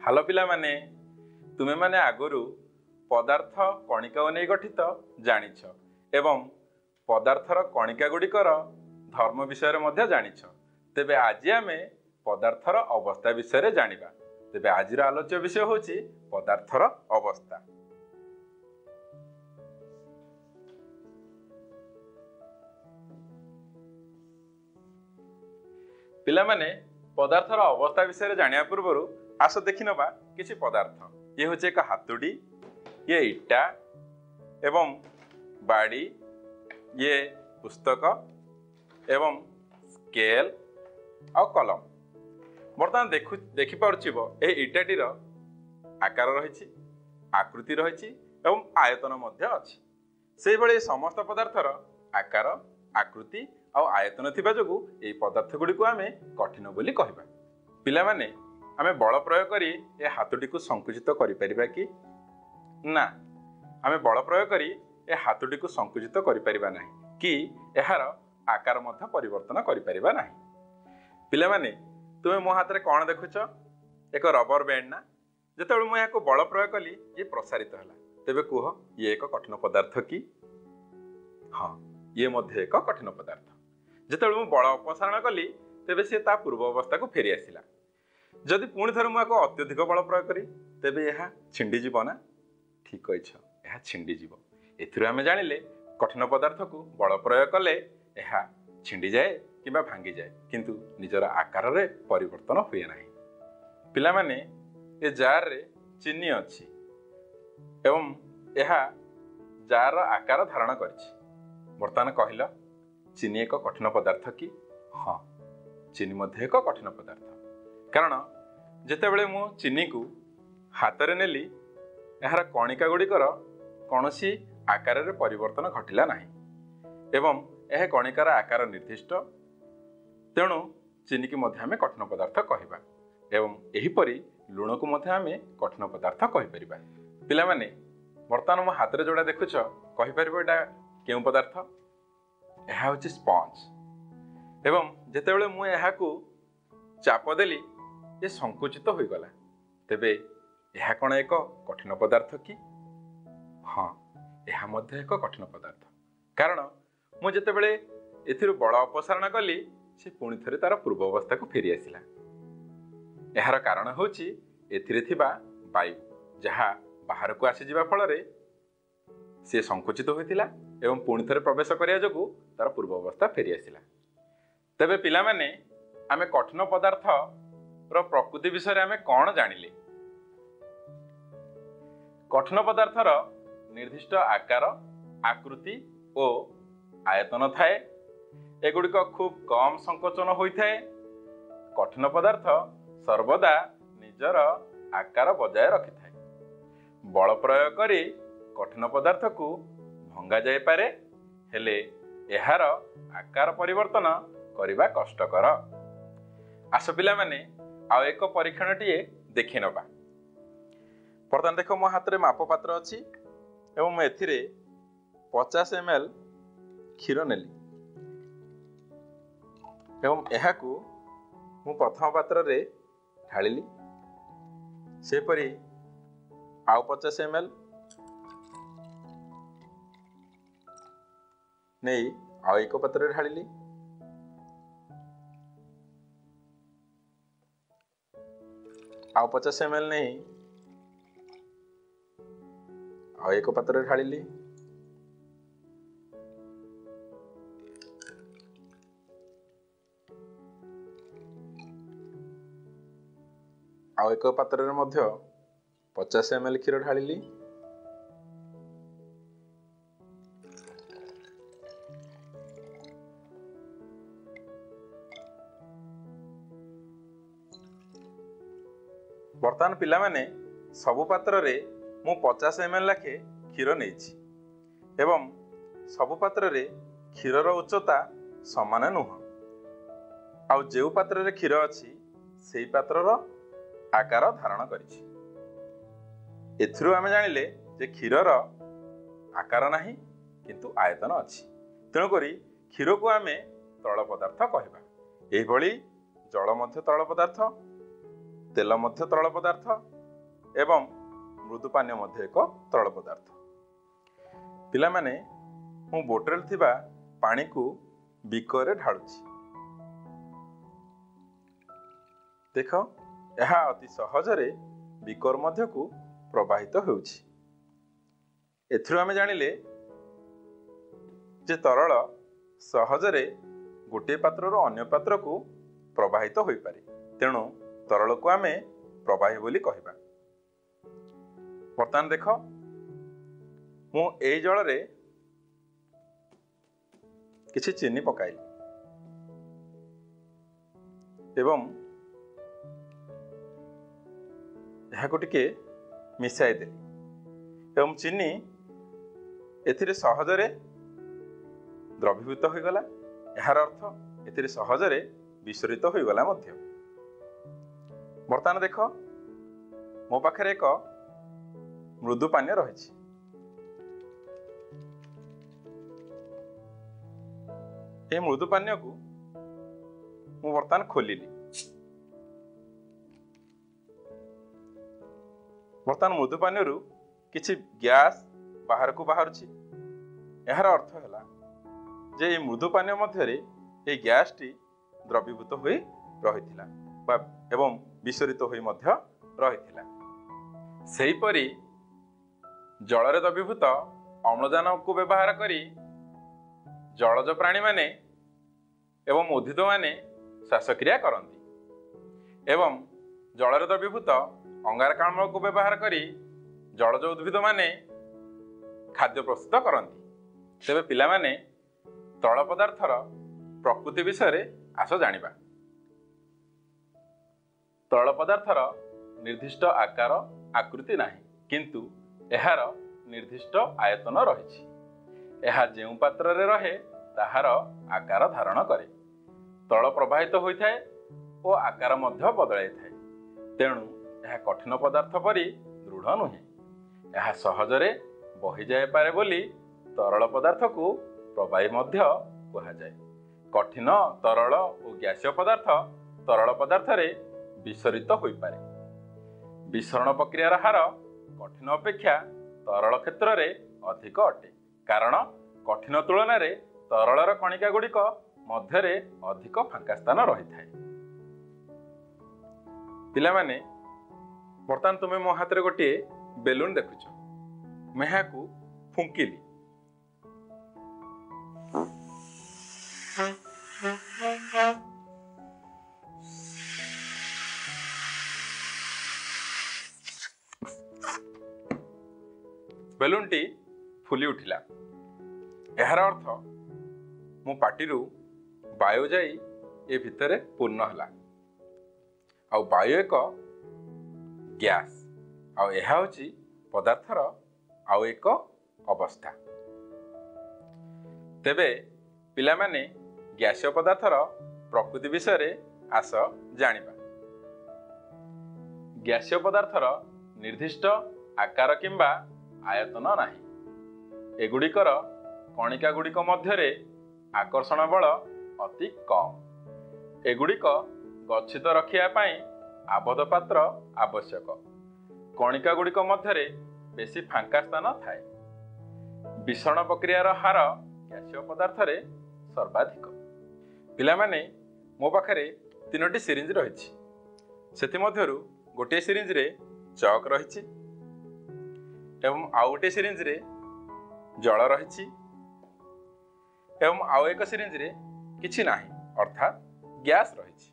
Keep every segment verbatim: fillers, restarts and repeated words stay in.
Hello पिला माने तुमे माने आगुरु पदार्थ कणिका नहीं गठित जानिछ एवं पदार्थर कणिका गुड़िकर धर्म विषय मध्य जानिछ। तेबे आज आमे पदार्थर अवस्था विषय जानिबा। तेबे आजिर आलोच्य विषय होछि पदार्थर अवस्था। पिला माने पदार्थर अवस्था विषय जानिया पूर्व आस देखि नबा किछि पदार्थ। ये होछि एक हातुडी, ये इटा एवं बाड़ी, ये पुस्तक एवं स्केल और कलम। बर्तमान देखु देखि पारछिबो ए इटाटीर आकार रहिछि, आकृति रहिछि एवं आयतन मध्य अछि। सेहि भଳି समस्त पदार्थर आकार, आकृति और आयतन थिबा जोगु ए पदार्थ गुडी को आमे कठिन बोली कहबा। पिला माने आमे बल प्रयोग करी ए हातुडी को संकुचित करि परिबा कि ना? आमे बल प्रयोग करी ए हातुडी को संकुचित करि परिबा नाही कि एहार आकार मध्य परिवर्तन करि परिबा नाही। पिला माने तुमे मो हाथ रे कोन देखुछ? एक रबर बैंड ना? जेतेबेले मो याको बल प्रयोग कली ये प्रसारित हला। तेबे कुह ये एक कठिन पदार्थ कि? हां, ये मध्य एक कठिन पदार्थ। जेतेबेले मो बल अपसारण कली तेबे से ता पूर्व अवस्था को फेरी आसिला। जदि पुणी थरे मु याको अत्यधिक बल प्रयोग करी तेबे यहा छिंडी जीव ना? ठीक कहिछ, यहा छिंडी जीव। एथिरो आमे जानिले कठिन पदार्थ को बल प्रयोग कले यहा छिंडी जाए किबा भांगी जाए, किंतु निजर आकार रे परिवर्तन हुए नाही। पिला माने ए जार रे चीनी अछि एवं यहा जार आकार धारण करछि। वर्तमान कहिला चीनी एक कठिन पदार्थ कि? हां, चीनी मध्ये एक कठिन पदार्थ। कारण जेतेबेले मु चीनी को हाथ रे नेली एहार कणिका गुड़िकर कौनसी आकार रे परिवर्तन घटिला नाही एवं यह कणिकार आकार निर्दिष्ट। तेणु चीनी की मध्य आमे कठिन पदार्थ कहिबा एवं एहीपरि लुण को मध्य आमे कठिन पदार्थ कहि परिबा। पिला माने वर्तमान मो हाथ रे जोडा देखुछ कहि परिबो एटा केउ पदार्थ? एहा होछि स्पंज। एवं जेतेबेले मु एहा को चाप देली ये संकुचित हो गला। तेबे यह कौन एक कठिन पदार्थ कि? हाँ, यह मध्य एक कठिन पदार्थ। कारण मु जेतेबेले एथिरु बल अपसारण कली से पुणी थरे तार पूर्व अवस्था को फेरी आसिला। एहार कारण होछि एथिरे थिबा वायु जहा बाहर को आसी जिबा फल रे से संकुचित होइतिला एवं पुणी थरे प्रवेश करिया जोगु तार पूर्व अवस्था फेरी आसिला। तेबे पिला माने आमे कठिन पदार्थ रो प्रकृति विषय आमे कौन जानिले? कठिन पदार्थर निर्दिष्ट आकार, आकृति और आयतन थाए। एगुड़िक खूब कम संकोचन होइथाए। कठिन पदार्थ सर्वदा निजर आकार बजाय रखिथाए। बल प्रयोग करी कठिन पदार्थ को भंगा जाय पारे, हेले एहार आकार परिवर्तन करिबा कष्टकर। आस पिला माने आउ एक परीक्षण टीए देखि नबा। बर्तमान देख मो हाथ रे माप पात्र अछि एवं मैं एथिरे पचास एम एल क्षीर नेली एवं एहा को मु प्रथम पात्र रे ढालिली। सेपरी आउ पचास एम एल नहीं आउ एक पात्र रे ढालिली। आउ पचास एम एल नहीं आउ एक पात्र ढालिली। आउ एक पात्र रे मध्य पचास एम एल क्षीर ढालिली। वर्तमान पिला माने सबु पात्र रे मु पचास एम एल लाखे क्षीर नेछि एवं सबु पात्र रे क्षीरर उच्चता समान नुह। आउ जेउ पात्र रे क्षीर अछि सेई पात्रर आकार धारण करिछि। एथिरु आमे जानिले जे क्षीरर आकार नाही किंतु आयतन अछि। तेणु करी क्षीर को आमे तरल पदार्थ कहबा। एही भली जल मध्य तरल पदार्थ, तेल मध्य तरल पदार्थ एवं मृदु पानीय मध्य एक तरल पदार्थ। पिला माने मु बोतल थिबा पानी को बिकर ढाळुछि। देख यह अति सहजरे बिकर मध्य को प्रवाहित होउछि। एथिरो आमे जानिले जे तरल सहजरे गोटे पात्रर अन्य पात्र को प्रवाहित होई पारे, तेणु तरल को आमे प्रवाही बोली कहबा। वर्तमान देख मु एई जल रे किछि चीनी पकाइली एवं यहाको टिके मिसाई देली एवं चीनी एथिरे सहजरे द्रवीभूत हो गला। यार अर्थ एथिरे सहजरे विसरित हो गला मध्य। वर्तमान देख मो पाखरे एक मृदु पानीय रही। ए मृदु पानीय को मु वर्तमान खोलिली। वर्तमान मृदु पानीय रु किछि गैस बाहर को बाहरुछि। यार अर्थ है जे ये मृदु पानीय मध्य ये गैस टी द्रवीभूत होई रहिथिला बा एवं विसरित होई मध्य रहिथिला। सेही परी जल रे द्रवीभूत अम्लजान को व्यवहार करी जलज प्राणी माने एवं उद्भिद माने श्वासक्रिया करती एवं जल रे द्रवीभूत अंगारकाम्ल को व्यवहार करी जलज उद्भिद माने खाद्य प्रस्तुत करती। तेबे पिला माने तरल पदार्थर प्रकृति विषय आस जानिबा। तरल पदार्थर निर्दिष्ट आकार आकृति नाही, किंतु एहार निर्दिष्ट आयतन रहिछि। एहा जेउ पात्र रे रहे ताहार आकार धारण करे, तल प्रवाहित होइथाय ओ आकार मध्य बदलाई थाए। तेणु एहा कठिन पदार्थ परि दृढ़ नुहे। एहा सहजरे बहि जाय पारे बोली तरल पदार्थ को प्रवाही मध्य कहा जाए। कठिन तरल और गैसीय पदार्थ तरल पदार्थ रे विसरित होई पारे। विसरण प्रक्रियार हार कठिन अपेक्षा तरल क्षेत्र रे अधिक अटे, कारण कठिन तुलन रे तरलर कणिका गुड़िक मध्य रे अधिक फांका स्थान रही थाए। पिला माने वर्तमान तुमे मो हाथ रे गोटे बेलून देखुछ। मैं याकू फुंकिली। बेलून टी फुली उठिला। यार अर्थ मो पाटिरू वायु जाई ए भितरे पूर्ण हला। आउ वायु एक गैस आउ एहा होची पदार्थर आउ एक अवस्था। तेबे पिला माने गैसीय पदार्थर प्रकृति विषय आस जानिबा। गैसीय पदार्थर निर्दिष्ट आकार किंबा आयतन नाही। एगुड़िकर कणिका गुड़िक मध्य आकर्षण बल अति कम। एगुड़िक गच्छित रखिया पाई आबद्ध पात्र आवश्यक। कणिका गुड़िक मध्य बेसी फांका स्थान थाए। विसरण प्रक्रियार हार गैसीय पदार्थ रे सर्वाधिक। पिला माने मो पाखरे तीनोटी सिरिंज रहिछि। सेति मध्यरु गोटे सिरिंज रे चक रहिछि एवं आउ गोटे सिरिंज रे जल रहिछि एवं आउ एक सिरिंज रे किछि नाही, अर्थात गैस रहिछि।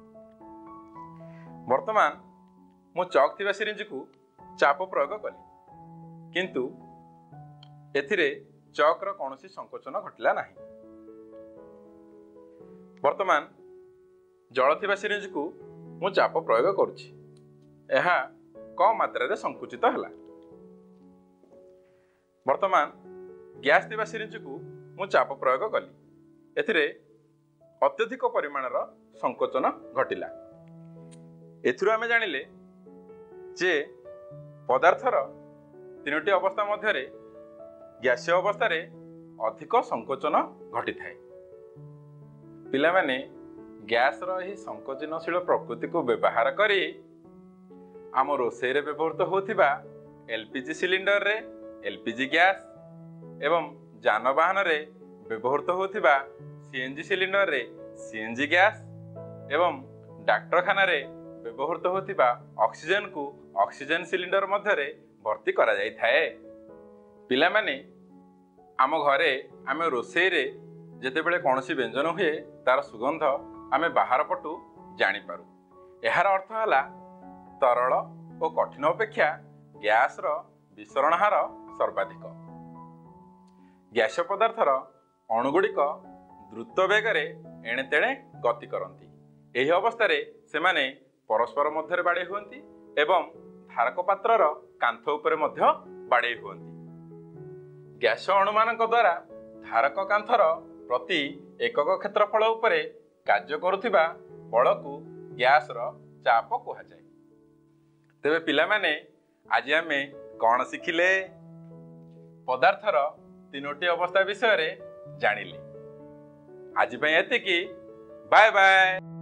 वर्तमान मो चक थिबा सिरिंज को चाप प्रयोग कली, किंतु एथिरे चक्र कौनसी संकोचन घटिला नाही। वर्तमान जल थिबा सिरिंज को मु चाप प्रयोग करुछि। एहा कम मात्रा रे संकुचित हला। वर्तमान गैस थिबा सिरिंज को मु चाप प्रयोग कली। एथिरे अत्यधिक परिमाणर संकोचन घटिला। एथिरो आमे जानिले जे पदार्थर तीनोटी अवस्था मध्य गैसीय अवस्था रे अधिक संकोचन घटी थाए। पिला माने गैस रो ही संकोचनशील प्रकृति को व्यवहार करी आम रोषे व्यवहृत होथिबा एलपीजी सिलिंडर रे एलपीजी गैस एवं जानवाहन रे व्यवहृत होथिबा सीएनजी सिलिंडर रे सीएनजी गैस एवं डाक्तरखाना रे व्यवहृत होथिबा ऑक्सीजन को ऑक्सीजन सिलिंडर मध्य रे भर्ती करा जाय थाए। पिला माने आम घरे आमे रोषे रे जेतेबेले कोनोसी व्यंजन हुए तार सुगंध आमे बाहर पटु जानि पारू। एहार अर्थ हला तरल और कठिन अपेक्षा गैस रो विसरण हार सर्वाधिक। गैस पदार्थर अणुगुड़िक द्रुत बेगरे एणे तेणे गति करती। एही अवस्था रे सेमाने परस्पर मध्य बाड़े हुअंती एवं धारक पात्रर कांथ उपरे मध्य बाड़े हुअंती। गैस अणुमानक द्वारा धारक कांथर प्रति एकक क्षेत्रफल उपरे कार्य करुथिबा बल को गैस रो चाप कुहाଯାଏ। तेबे पिला माने आज आमे कौन शिखिले? पदार्थर तीनोटी अवस्था विषय रे जानिले। आज पई एतिकी। Bye bye.